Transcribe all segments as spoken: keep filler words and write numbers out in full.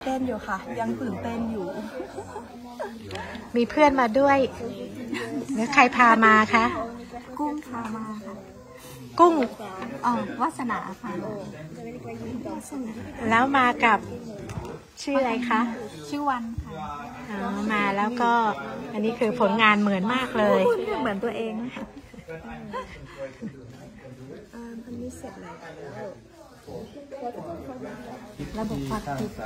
เต้นอยู่ค่ะยังตื่นเต้นอยู่มีเพื่อนมาด้วยหรือใครพามาคะกุ้งพามาค่ะกุ้งอ๋อวาสนาค่ะแล้วมากับชื่ออะไรคะชื่อวันค่ะอ๋อมาแล้วก็อันนี้คือผลงานเหมือนมากเลยเหมือนตัวเองอันนี้เสร็จแล้วระบบความคิด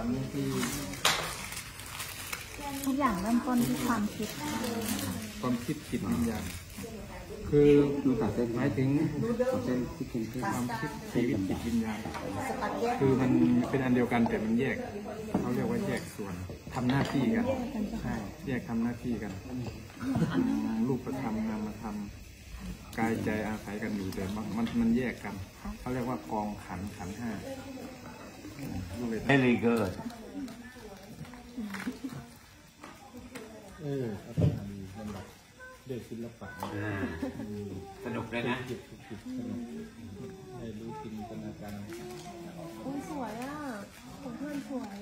ทุกอย่างเริ่มต้นที่ความคิดความคิดจิตวิญญาณคือดูตัดเส้นหมายถึงเส้นที่เป็นความคิดชีวิตจิตวิญญาณคือมันเป็นอันเดียวกันแต่มันแยกเขาเรียกว่าแยกส่วนทำหน้าที่กันใช่แยกทำหน้าที่กันรูปธรรมนามธรรมกายใจอาศัยกันอยู่แต่มันมันแยกกันเขาเรียกว่ากองขันขันห้าไม่เลยเกิดเออมันแบบเด็กศิลปะสนุกเลยนะได้รู้จินตนาการโอ้ยสวยอ่ะของเพื่อนสวย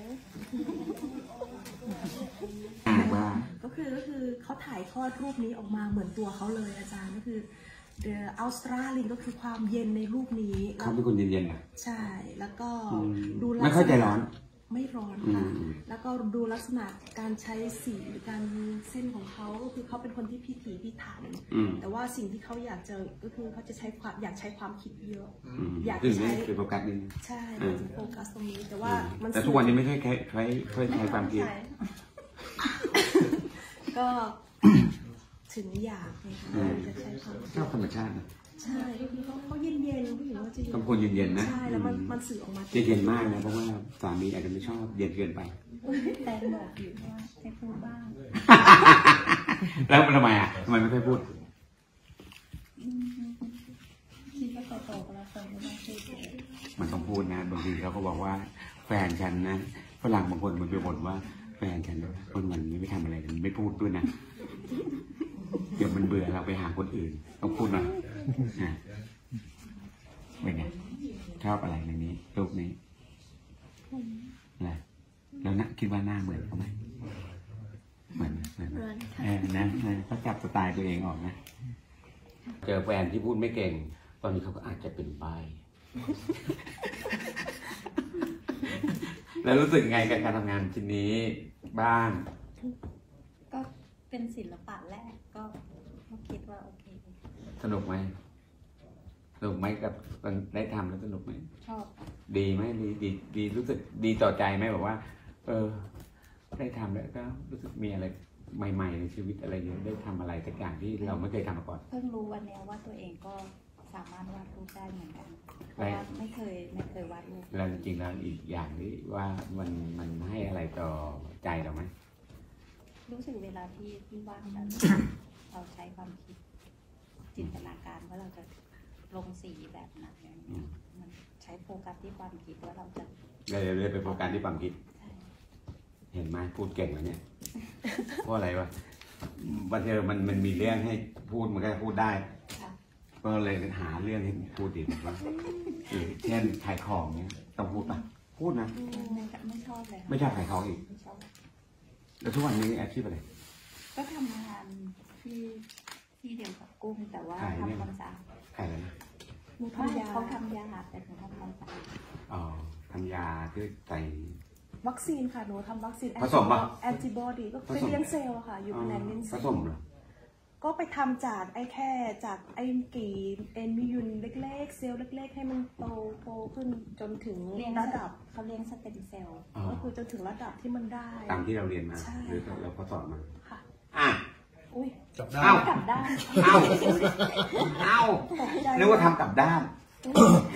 ว่าก็คือก็คือเขาถ่ายทอดรูปนี้ออกมาเหมือนตัวเขาเลยอาจารย์ก็คือเดอะอัลสตราลินก็คือความเย็นในรูปนี้เขาเป็นคนเย็นๆอ่ะใช่แล้วก็ดูไม่ค่อยใจร้อนไม่ร้อนค่ะแล้วก็ดูลักษณะการใช้สีหรือการเส้นของเขาก็คือเขาเป็นคนที่พิถีพิถันแต่ว่าสิ่งที่เขาอยากจะก็คือเขาจะใช้ความอยากใช้ความคิดเยอะอยากใช้โฟกัสนึงใช่โฟกัสตรงนี้แต่ว่ามันแต่ทุกวันนี้ไม่ใช่แค่ใช้ใช้ใช้ความคิดก็ถึงอยากไงคะจะใช้ความชอบธรรมชาติใช่คือเขาเขาเย็นเย็นผู้หญิงว่าจะต้องคนเย็นๆนะใช่แล้วมันมันสื่อออกมาเย็นมากนะเพราะว่าสามีอาจจะไม่ชอบเย็นเกินไปแต่บอกอยู่ว่าให้พูดบ้างแล้วทำไมอ่ะทำไมไม่ค่อยพูดคิดว่าโตๆแล้วคนไม่ต้องพูดมันต้องพูดนะบางทีเขาก็บอกว่าแฟนฉันนะฝรั่งบางคนมันไปบ่นว่าแฟนฉันคนวันนี้ไม่ทำอะไรมันไม่พูดด้วยนะเดี๋ยวมันเบื่อเราไปหาคนอื่นต้องพูดหน่อยนะเป็นไงชอบอะไรในนี้รูปนี้อะไรแล้วนะคิดว่าหน้าเหมือนเขาไหมเหมือนเหมือนเออนะเขาจับสไตล์ตัวเองออกนะเจอแฟนที่พูดไม่เก่งตอนนี้เขาก็อาจจะเป็นใบแล้วรู้สึกไงกับการทำงานชิ้นนี้บ้างก็เป็นศิลปะแรกก็คิดว่าโอเคสนุกไหมสนุกไหมกับได้ทำแล้วสนุกไหมชอบดีไหมดีดีดีรู้สึกดีต่อใจไหมแบบว่าเออได้ทำแล้วก็รู้สึกมีอะไรใหม่ๆในชีวิตอะไรเยอะได้ทำอะไรสักอย่างที่เราไม่เคยทำมาก่อนเพิ่งรู้วันนี้ว่าตัวเองก็สามารถวาดรูปได้เหมือนกันเพราะว่าไม่เคยไม่เคยวาดรูปแล้วจริงๆแล้วอีกอย่างที่ว่ามันมันให้อะไรต่อใจเราไหมรู้สึกเวลาที่ที่วาดนั้นเราใช้ความคิดจินตนาการว่าเราจะลงสีแบบไหนมันใช้โฟกัสที่ความคิดว่าเราจะเลยเลยไปโฟกัสที่ความคิดเห็นไหมพูดเก่งแล้วเนี่ยเพราะอะไรวะวันเดียวมันมันมีเรื่องให้พูดมันก็พูดได้ก็เลยหาเรื่องให้พูดดีว่าเช่นขายของเนี่ยต้องพูดป่ะพูดนะไม่ชอบเลยไม่ชอบขายของอีกแล้วทุกวันนี้อาชีพอะไรก็ทำงานที่ที่เดียวกับกุ้งแต่ว่าทำความสะอาดขายอะไรนะเขาทำยาแต่หนูทำความสะอาดอ๋อทำยาที่ใส่วัคซีนค่ะหนูทำวัคซีนผสมป่ะแอนติบอดีก็ไปเลี้ยงเซลล์ค่ะอยู่ในเลี้ยงเซลล์ผสมเหรอก็ไปทำจากไอ้แค่จากไอ้กี่เอ็นมิยุนเล็กๆเซลล์เล็กๆให้มันโตโตขึ้นจนถึงระดับเขาเลี้ยงสเต็มเซลล์ก็คือจนถึงระดับที่มันได้ตามที่เราเรียนมาหรือเราก็สอนมาค่ะอ่ะอุ้ยกลับด้านกลับด้านเอ้าเอ้านึกว่าทำกลับด้าน